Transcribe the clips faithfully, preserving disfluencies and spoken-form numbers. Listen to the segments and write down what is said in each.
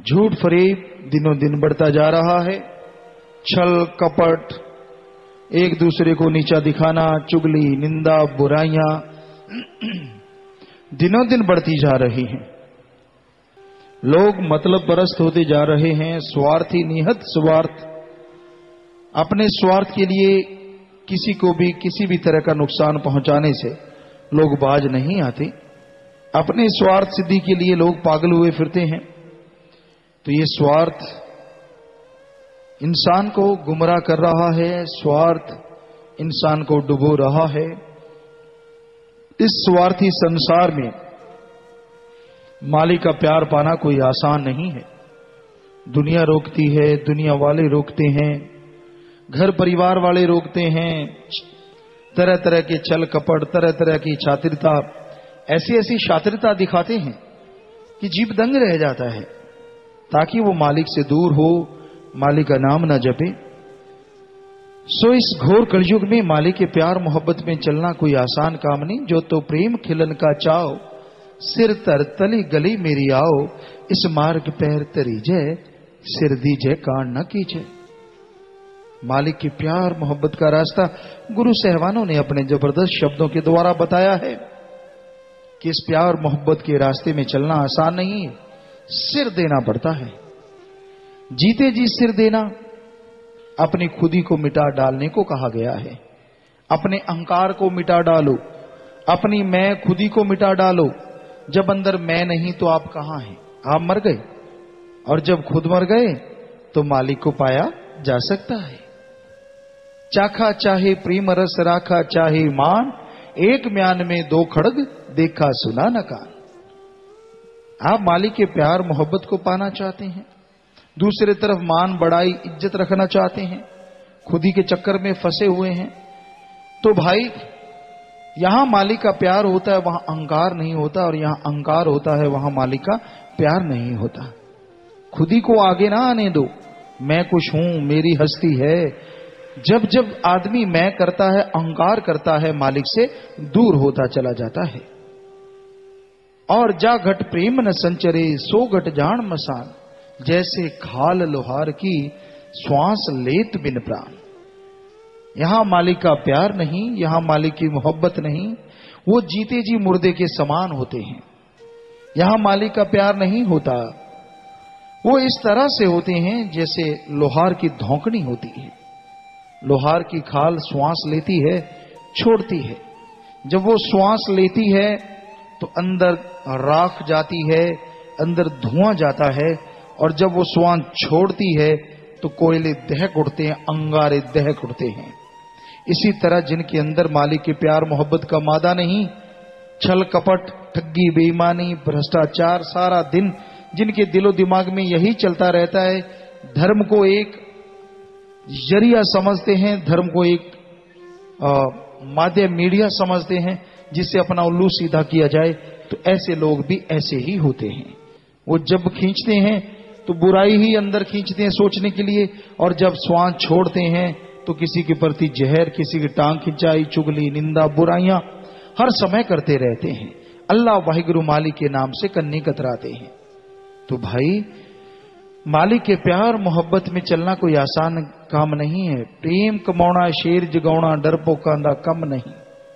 झूठ फरेब दिनों दिन बढ़ता जा रहा है। छल कपट, एक दूसरे को नीचा दिखाना, चुगली, निंदा, बुराइयां दिनों दिन बढ़ती जा रही हैं। लोग मतलब परस्त होते जा रहे हैं, स्वार्थी, निहत स्वार्थ, अपने स्वार्थ के लिए किसी को भी किसी भी तरह का नुकसान पहुंचाने से लोग बाज नहीं आते। अपने स्वार्थ सिद्धि के लिए लोग पागल हुए फिरते हैं। तो ये स्वार्थ इंसान को गुमराह कर रहा है, स्वार्थ इंसान को डुबो रहा है। इस स्वार्थी संसार में मालिक का प्यार पाना कोई आसान नहीं है। दुनिया रोकती है, दुनिया वाले रोकते हैं, घर परिवार वाले रोकते हैं, तरह तरह के छल कपट, तरह तरह की शातिरता, ऐसी ऐसी शातिरता दिखाते हैं कि जीभ दंग रह जाता है, ताकि वो मालिक से दूर हो, मालिक का नाम न जपे। सो इस घोर कलयुग में मालिक के प्यार मोहब्बत में चलना कोई आसान काम नहीं। जो तो प्रेम खिलन का चाओ, सिर तर तली गली मेरी आओ, इस मार्ग पैर तरी जय, सिर दीजय कान न कीजय। मालिक के प्यार मोहब्बत का रास्ता गुरु सहवानों ने अपने जबरदस्त शब्दों के द्वारा बताया है कि इस प्यार मोहब्बत के रास्ते में चलना आसान नहीं है, सिर देना पड़ता है। जीते जी सिर देना, अपनी खुदी को मिटा डालने को कहा गया है। अपने अहंकार को मिटा डालो, अपनी मैं खुदी को मिटा डालो। जब अंदर मैं नहीं तो आप कहां हैं? आप मर गए, और जब खुद मर गए तो मालिक को पाया जा सकता है। चाखा चाहे प्रेम रस राखा चाहे मान, एक म्यान में दो खड़ग देखा सुना न कान। आप मालिक के प्यार मोहब्बत को पाना चाहते हैं, दूसरे तरफ मान बढ़ाई इज्जत रखना चाहते हैं, खुदी के चक्कर में फंसे हुए हैं, तो भाई यहां मालिक का प्यार होता है वहां अहंकार नहीं होता, और यहां अहंकार होता है वहां मालिक का प्यार नहीं होता। खुदी को आगे ना आने दो, मैं कुछ हूं, मेरी हस्ती है। जब जब आदमी मैं करता है, अहंकार करता है, मालिक से दूर होता चला जाता है। और जा घट प्रेम न संचरे, सो घट जान मसान, जैसे खाल लोहार की श्वास लेत बिन प्राण। यहां मालिक का प्यार नहीं, यहां मालिक की मोहब्बत नहीं, वो जीते जी मुर्दे के समान होते हैं। यहां मालिक का प्यार नहीं होता, वो इस तरह से होते हैं जैसे लोहार की धौंकनी होती है। लोहार की खाल श्वास लेती है, छोड़ती है। जब वो श्वास लेती है तो अंदर राख जाती है, अंदर धुआं जाता है, और जब वो श्वास छोड़ती है तो कोयले दहक उठते हैं, अंगारे दहक उठते हैं। इसी तरह जिनके अंदर मालिक के प्यार मोहब्बत का मादा नहीं, छल कपट, ठगी, बेईमानी, भ्रष्टाचार, सारा दिन जिनके दिलो दिमाग में यही चलता रहता है, धर्म को एक जरिया समझते हैं, धर्म को एक माध्यम मीडिया समझते हैं जिससे अपना उल्लू सीधा किया जाए, तो ऐसे लोग भी ऐसे ही होते हैं। वो जब खींचते हैं तो बुराई ही अंदर खींचते हैं सोचने के लिए, और जब श्वास छोड़ते हैं तो किसी के प्रति जहर, किसी की टांग खिंचाई, चुगली, निंदा, बुराइयां हर समय करते रहते हैं। अल्लाह वाहिगुरु मालिक के नाम से कन्नी कतराते हैं। तो भाई मालिक के प्यार मोहब्बत में चलना कोई आसान काम नहीं है। प्रेम कमाना शेर जगाना डरपोका दा कम नहीं।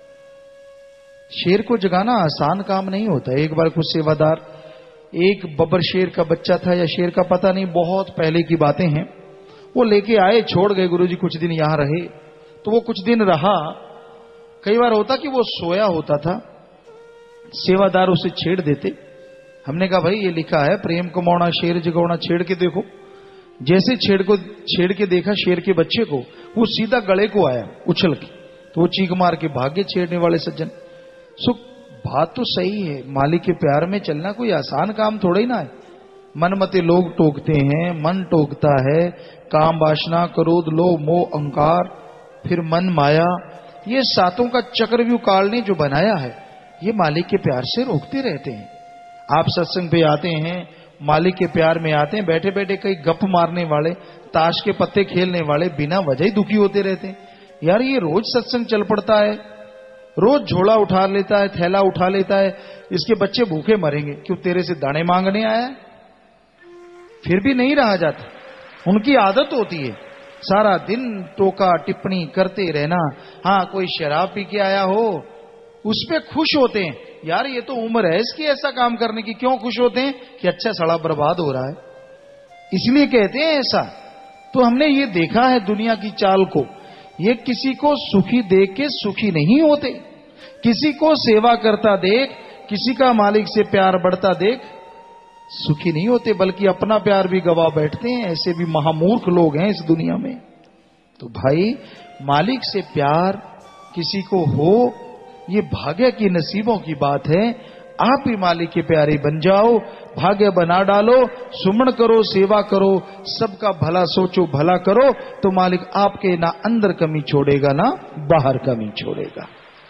शेर को जगाना आसान काम नहीं होता। एक बार कुछ सेवादार, एक बब्बर शेर का बच्चा था या शेर का पता नहीं, बहुत पहले की बातें हैं, वो लेके आए, छोड़ गए गुरुजी, कुछ दिन यहां रहे। तो वो कुछ दिन रहा। कई बार होता कि वो सोया होता था, सेवादार उसे छेड़ देते। हमने कहा भाई ये लिखा है प्रेम कमाना शेर जगाना, छेड़ के देखो। जैसे छेड़ को छेड़ के देखा शेर के बच्चे को, वो सीधा गले को आया उछल के, तो वो चीख मार के भागे छेड़ने वाले सज्जन। सो बात तो सही है, मालिक के प्यार में चलना कोई आसान काम थोड़ा ही ना है। मनमते लोग टोकते हैं, मन टोकता है, काम वासना, क्रोध, लोभ, मोह, अहंकार, फिर मन माया, ये सातों का चक्रव्यूह काल ने जो बनाया है, ये मालिक के प्यार से रोकते रहते हैं। आप सत्संग पे आते हैं, मालिक के प्यार में आते हैं, बैठे बैठे कई गप मारने वाले, ताश के पत्ते खेलने वाले बिना वजह ही दुखी होते रहते हैं। यार ये रोज सत्संग चल पड़ता है, रोज झोला उठा लेता है, थैला उठा लेता है, इसके बच्चे भूखे मरेंगे, क्यों तेरे से दाने मांगने आया है? फिर भी नहीं रहा जाता। उनकी आदत होती है सारा दिन टोका टिप्पणी करते रहना। हाँ, कोई शराब पी के आया हो उस पे खुश होते हैं, यार ये तो उम्र है इसकी ऐसा काम करने की। क्यों खुश होते हैं? कि अच्छा सड़ा बर्बाद हो रहा है, इसलिए कहते हैं ऐसा। तो हमने ये देखा है दुनिया की चाल को, ये किसी को सुखी देख के सुखी नहीं होते, किसी को सेवा करता देख, किसी का मालिक से प्यार बढ़ता देख सुखी नहीं होते, बल्कि अपना प्यार भी गवा बैठते हैं। ऐसे भी महामूर्ख लोग हैं इस दुनिया में। तो भाई, मालिक से प्यार किसी को हो, ये भाग्य की नसीबों की बात है। आप ही मालिक के प्यारे बन जाओ, भाग्य बना डालो, सुमन करो, सेवा करो, सबका भला सोचो, भला करो, तो मालिक आपके ना अंदर कमी छोड़ेगा ना बाहर कमी छोड़ेगा।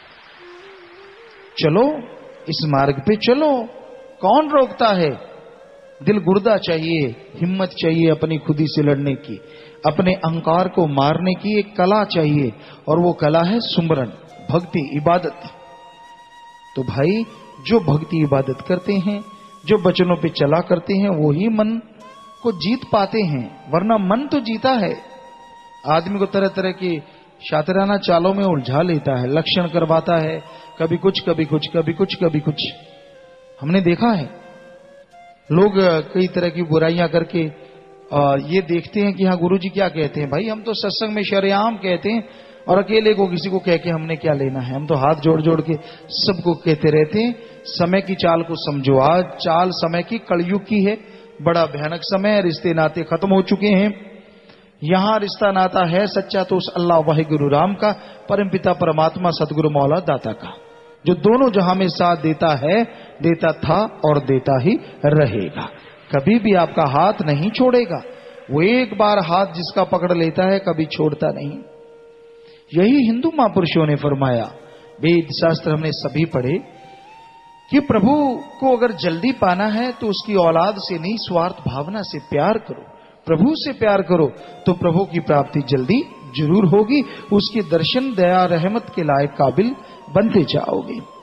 चलो इस मार्ग पे चलो, कौन रोकता है? दिल गुर्दा चाहिए, हिम्मत चाहिए अपनी खुदी से लड़ने की, अपने अहंकार को मारने की एक कला चाहिए, और वो कला है सुमरन, भक्ति, इबादत। तो भाई, जो भक्ति इबादत करते हैं, जो वचनों पे चला करते हैं, वो ही मन को जीत पाते हैं, वरना मन तो जीता है। आदमी को तरह तरह की शातिराना चालों में उलझा लेता है, लक्षण करवाता है, कभी कुछ कभी कुछ कभी कुछ कभी कुछ। हमने देखा है लोग कई तरह की बुराइयां करके ये देखते हैं कि हाँ गुरुजी क्या कहते हैं। भाई, हम तो सत्संग में शरेआम कहते हैं, और अकेले को किसी को कह के हमने क्या लेना है। हम तो हाथ जोड़ जोड़ के सबको कहते रहते हैं। समय की चाल को समझो, आज चाल समय की कलयुग की है, बड़ा भयानक समय है, रिश्ते नाते खत्म हो चुके हैं। यहां रिश्ता नाता है सच्चा तो उस अल्लाह वाहे गुरु राम का, परमपिता परमात्मा सतगुरु मौला दाता का, जो दोनों जहां में साथ देता है, देता था और देता ही रहेगा। कभी भी आपका हाथ नहीं छोड़ेगा। वो एक बार हाथ जिसका पकड़ लेता है कभी छोड़ता नहीं। यही हिंदू महापुरुषों ने फरमाया, वेद शास्त्र हमने सभी पढ़े, कि प्रभु को अगर जल्दी पाना है तो उसकी औलाद से नहीं, स्वार्थ भावना से प्यार करो, प्रभु से प्यार करो, तो प्रभु की प्राप्ति जल्दी जरूर होगी। उसके दर्शन, दया, रहमत के लायक काबिल बनते जाओगे।